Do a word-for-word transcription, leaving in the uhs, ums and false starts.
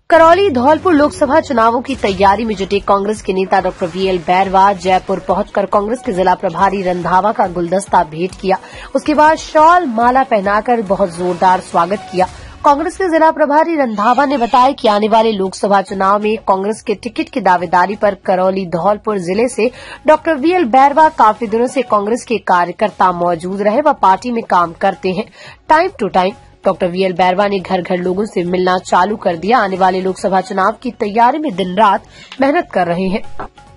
करौली धौलपुर लोकसभा चुनावों की तैयारी में जुटे कांग्रेस के नेता डॉक्टर वीएल बैरवा जयपुर पहुंचकर कांग्रेस के जिला प्रभारी रंधावा का गुलदस्ता भेंट किया। उसके बाद शॉल माला पहनाकर बहुत जोरदार स्वागत किया। कांग्रेस के जिला प्रभारी रंधावा ने बताया कि आने वाले लोकसभा चुनाव में कांग्रेस के टिकट की दावेदारी पर करौली धौलपुर जिले से डॉक्टर वीएल बैरवा काफी दिनों से कांग्रेस के कार्यकर्ता मौजूद रहे व पार्टी में काम करते हैं। Time to time doctor V L Bairwa ने घर घर लोगों से मिलना चालू कर दिया। आने वाले लोकसभा चुनाव की तैयारी में दिन रात मेहनत कर रहे हैं।